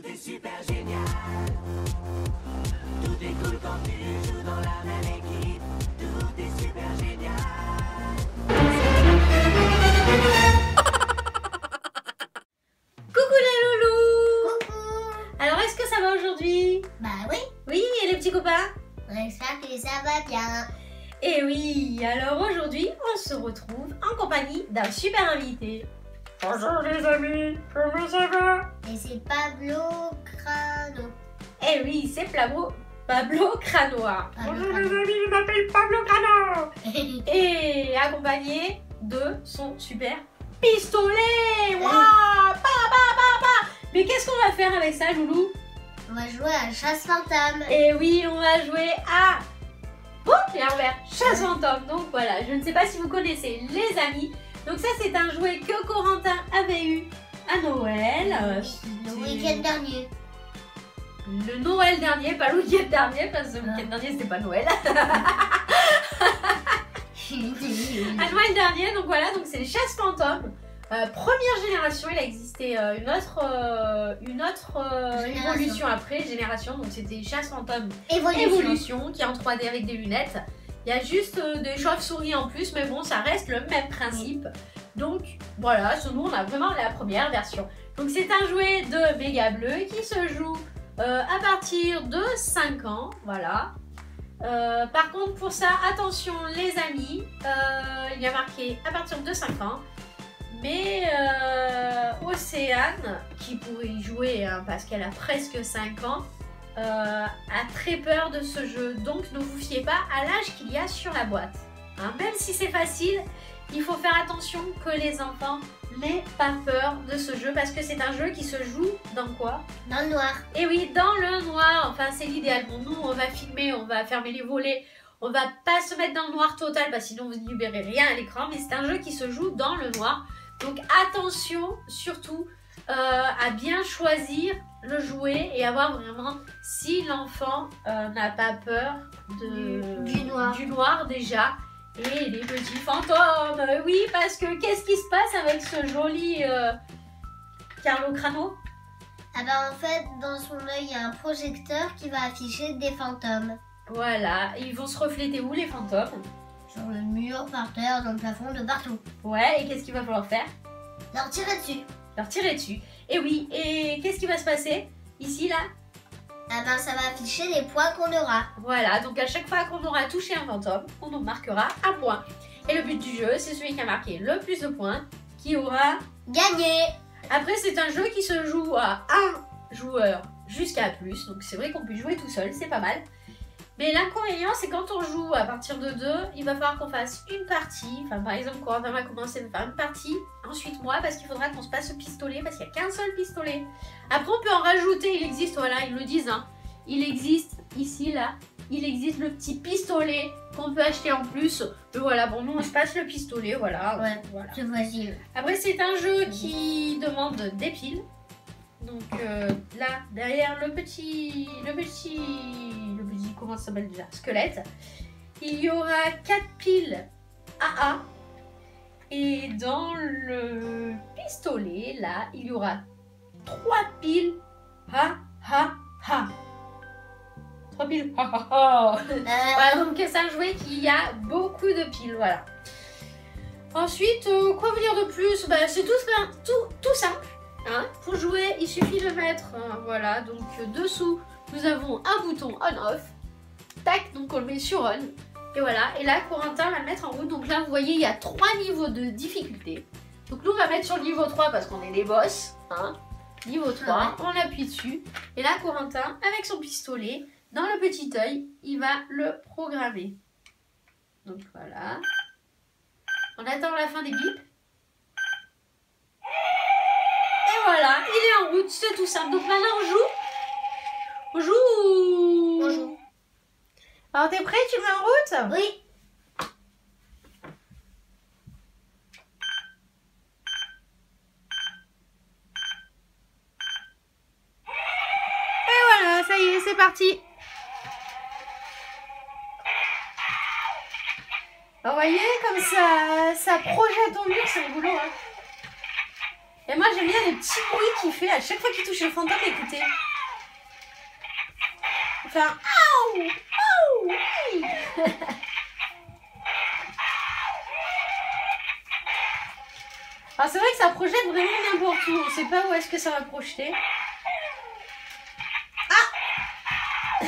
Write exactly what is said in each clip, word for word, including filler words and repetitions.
Tout est super génial. Tout est cool quand tu joues dans la même équipe. Tout est super génial. Coucou les loulous. Coucou. Alors est-ce que ça va aujourd'hui? Bah oui, Oui, et les petits copains? j'espère que ça va bien. Et oui, alors aujourd'hui on se retrouve en compagnie d'un super invité. Bonjour les amis, comment ça va? Et c'est Pablo Crano. Eh oui, c'est Pablo, Pablo Cranoa. Pablo Bonjour Crano. les amis, je m'appelle Pablo Crano. Et accompagné de son super pistolet. Waouh, pa, pa, pa, pa. Mais qu'est-ce qu'on va faire avec ça, loulou? On va jouer à chasse fantôme. Et oui, on va jouer à... Oh, et envers chasse fantôme. Donc voilà, je ne sais pas si vous connaissez les amis. Donc ça, c'est un jouet que Corentin avait eu à Noël. Euh, Le c'est- week-end dernier. Le Noël dernier, pas le week-end dernier, parce que le week-end dernier, c'était pas Noël. À Noël dernier, donc voilà, donc c'est les chasses fantômes. Euh, première génération, il a existé euh, une autre, euh, une autre euh, Génération. évolution après, génération. Donc c'était chasse fantômes Évolution. évolution qui est en trois D avec des lunettes. Il y a juste euh, des chauves-souris en plus, mais bon, ça reste le même principe. Donc voilà, sur nous, on a vraiment la première version. Donc c'est un jouet de Méga Bleu qui se joue euh, à partir de cinq ans. Voilà. Euh, par contre, pour ça, attention les amis, euh, il y a marqué à partir de cinq ans. Mais euh, Océane, qui pourrait y jouer hein, parce qu'elle a presque cinq ans, euh, a très peur de ce jeu. Donc ne vous fiez pas à l'âge qu'il y a sur la boîte. Hein, même si c'est facile, il faut faire attention que les enfants n'aient pas peur de ce jeu parce que c'est un jeu qui se joue dans quoi? Dans le noir. Et oui, dans le noir, enfin c'est l'idéal. Bon, nous on va filmer, on va fermer les volets, on va pas se mettre dans le noir total parce que sinon vous ne verrez rien à l'écran, mais c'est un jeu qui se joue dans le noir. Donc attention surtout euh, à bien choisir le jouet et à voir vraiment si l'enfant euh, n'a pas peur de, Du- du noir. du noir déjà. Et les petits fantômes, euh, oui, parce que qu'est-ce qui se passe avec ce joli euh, Carlo Crano? Ah bah en fait, dans son œil, il y a un projecteur qui va afficher des fantômes. Voilà, ils vont se refléter où les fantômes? Sur le mur, par terre, dans le plafond, de partout. Ouais, et qu'est-ce qu'il va falloir faire? Leur tirer dessus. Leur tirer dessus. Et oui, et qu'est-ce qui va se passer? Ici, là? Ah ben ça va afficher les points qu'on aura. Voilà, donc à chaque fois qu'on aura touché un fantôme, on nous marquera un point. Et le but du jeu, c'est celui qui a marqué le plus de points qui aura... Gagné. Après, c'est un jeu qui se joue à un joueur jusqu'à plus. Donc c'est vrai qu'on peut jouer tout seul, c'est pas mal. Mais l'inconvénient, c'est quand on joue à partir de deux, il va falloir qu'on fasse une partie. Enfin, par exemple, Corentin va commencer à faire une partie. Ensuite, moi, parce qu'il faudra qu'on se passe le pistolet, parce qu'il n'y a qu'un seul pistolet. Après, on peut en rajouter. Il existe, voilà, ils le disent. Hein. Il existe ici, là. Il existe le petit pistolet qu'on peut acheter en plus. Mais voilà, bon, nous, on se passe le pistolet, voilà. Ouais, voilà. c'est facile. Après, c'est un jeu qui demande des piles. Donc euh, là, derrière le petit, le petit, le petit, comment ça s'appelle déjà, squelette, il y aura quatre piles A A. Et dans le pistolet, là, il y aura trois piles Ha Ha Ha. Trois piles Ha Ha Ha. Euh, Voilà, donc c'est un jouet qui a beaucoup de piles, voilà. Ensuite, euh, quoi vous dire de plus? Bah, c'est tout, tout, tout simple. Hein, pour jouer, il suffit de mettre, euh, voilà, donc euh, dessous, nous avons un bouton on-off. Tac, donc on le met sur on. Et voilà, et là, Corentin va le mettre en route. Donc là, vous voyez, il y a trois niveaux de difficulté. Donc nous, on va mettre sur le niveau trois parce qu'on est des boss. Hein. Niveau trois, on appuie dessus. Et là, Corentin, avec son pistolet, dans le petit œil, il va le programmer. Donc voilà. On attend la fin des bips. Et voilà, il est en route, c'est tout simple. Donc maintenant on joue. On joue. On joue. Alors t'es prêt, tu le mets en route? Oui. Et voilà, ça y est, c'est parti. Alors, vous voyez, comme ça, ça projette au mur, c'est rigolo. Hein. Et moi j'aime bien les petits bruits qu'il fait à chaque fois qu'il touche le fantôme, écoutez. Il fait un aouh, aouh, oui. Alors c'est vrai que ça projette vraiment n'importe où, on sait pas où est-ce que ça va projeter. Ah.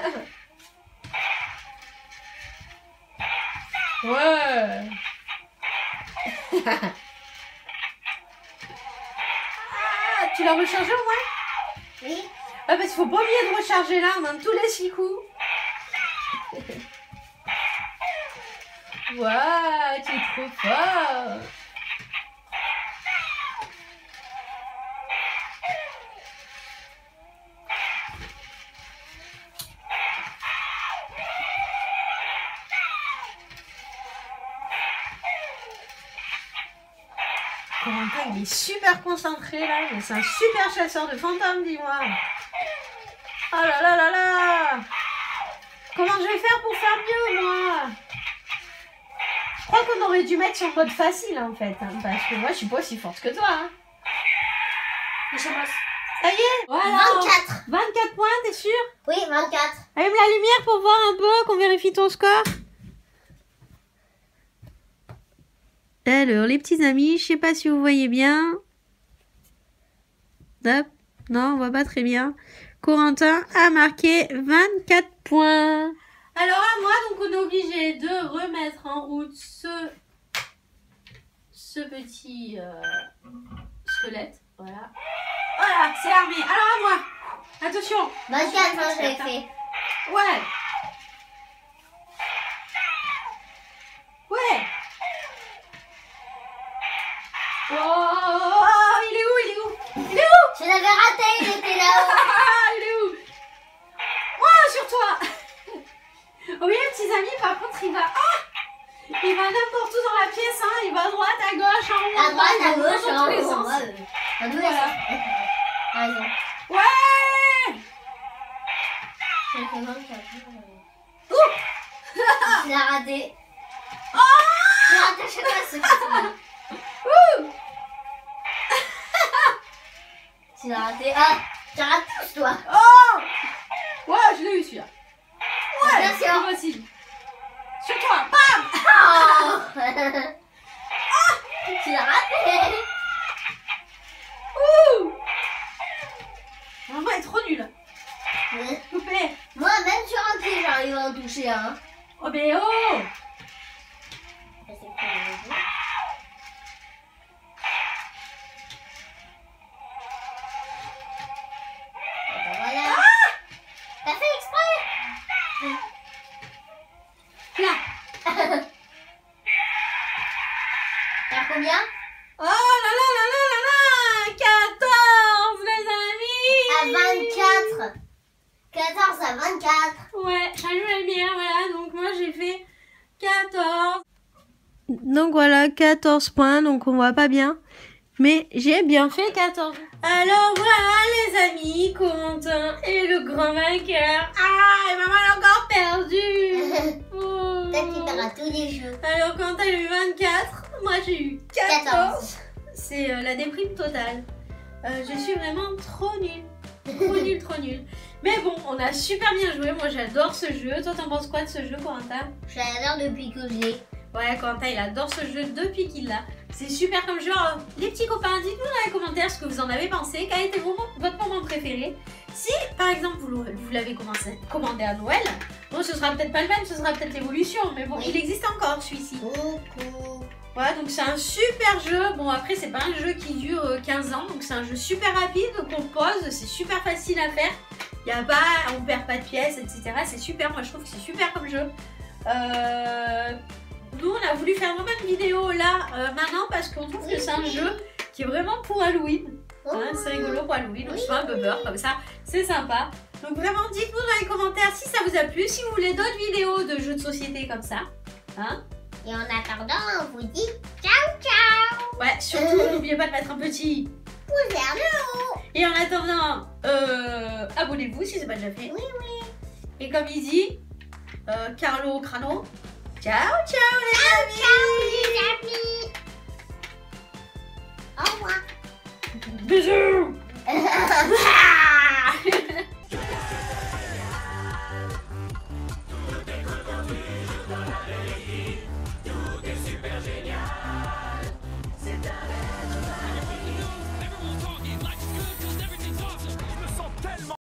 Ouais. Ah, tu l'as rechargé au moins? Oui. Ah, parce qu'il faut pas oublier de recharger l'arme, hein, tous les six coups. Waouh, tu es trop fort. Corentin, il est super concentré là, mais c'est un super chasseur de fantômes, dis-moi. Oh là là là là. Comment je vais faire pour faire mieux, moi? Je crois qu'on aurait dû mettre sur mode facile, en fait, hein, parce que moi, je suis pas aussi forte que toi. Hein. Ça y est, voilà. vingt-quatre. vingt-quatre points, t'es sûr? Oui, vingt-quatre. Allume la lumière pour voir un peu, qu'on vérifie ton score. Alors, les petits amis, je sais pas si vous voyez bien. Hop. Non, on voit pas très bien. Corentin a marqué vingt-quatre points. Alors à moi, donc on est obligé de remettre en route ce, ce petit euh, squelette. Voilà. Voilà, c'est armé. Alors à moi. Attention. vingt-quatre, moi je l'ai fait. Ouais. Ouais. Oh, il est où, il est où? Il est où? Je l'avais raté, il était là-haut. Il est où? Oh, sur toi. Oui, les petits amis, par contre, il va... Ah, il va n'importe où dans la pièce, hein. Il va à droite, à gauche, en haut, À en bas, droite, il à va gauche, dans tous les en haut. sens. À tous les Voilà. sens. T'as raison. Ouais. J'ai fait vingt-quatre. Ouh. Tu l'as raté. Oh. Tu l'as raté chaque fois ce coup-là. Ouh. Tu l'as raté. Ah, tu rates tous, toi. Oh. Ouais, je l'ai eu, celui-là. Ouais, Attention. moi aussi. Sur toi, bam. Oh. Tu l'as raté. Ouh. Maman est trop nulle. Coupé. Moi, même sur un pied, j'arrive à en toucher un. Oh, mais oh. Ça, c'est cool, le jeu. Et ben voilà. T'as fait exprès. Là. T'as combien? Oh là là là là là là. quatorze, les amis. À vingt-quatre. quatorze à vingt-quatre. Ouais, j'allume la lumière, voilà, donc moi j'ai fait quatorze. Donc voilà, quatorze points, donc on voit pas bien. Mais j'ai bien fait quatorze. Alors voilà les amis, Corentin est le grand vainqueur. Ah, et maman elle a encore perdu. Oh. Peut-être qu'il perdra tous les jeux. Alors Corentin a eu vingt-quatre, moi j'ai eu quatorze. quatorze. C'est euh, la déprime totale. Euh, je suis vraiment trop nulle. Trop nulle, trop nulle. Mais bon, on a super bien joué. Moi, j'adore ce jeu. Toi, t'en penses quoi de ce jeu, Corentin? Je l'adore depuis que je l'ai. Ouais, Corentin, il adore ce jeu depuis qu'il l'a. C'est super comme jeu. Alors, les petits copains, dites-nous dans les commentaires ce que vous en avez pensé. Quel était vos- votre moment préféré? Si, par exemple, vous l'aurez- vous l'avez commencé- commandé à Noël, bon, ce sera peut-être pas le même, ce sera peut-être l'évolution. Mais bon, Oui. il existe encore, celui-ci. Coucou. Voilà, donc c'est un super jeu. Bon, après, c'est pas un jeu qui dure euh, quinze ans, donc c'est un jeu super rapide qu'on pose, c'est super facile à faire. Il y a pas, on perd pas de pièces, et cetera. C'est super, moi je trouve que c'est super comme jeu. Euh, nous, on a voulu faire vraiment une vidéo là, euh, maintenant, parce qu'on trouve que c'est un jeu qui est vraiment pour Halloween. Hein, c'est rigolo pour Halloween, on se fait un peu peur comme ça, c'est sympa. Donc vraiment, dites-nous dans les commentaires si ça vous a plu, si vous voulez d'autres vidéos de jeux de société comme ça. Hein? Et en attendant, on vous dit ciao ciao. Ouais, surtout, n'oubliez pas de mettre un petit. Pouce vers le haut. Et en attendant, euh, abonnez-vous si c'est pas déjà fait. Oui, oui. Et comme il dit, euh, Carlo Crano, ciao, ciao les amis. Ciao les amis. Au revoir. Bisous.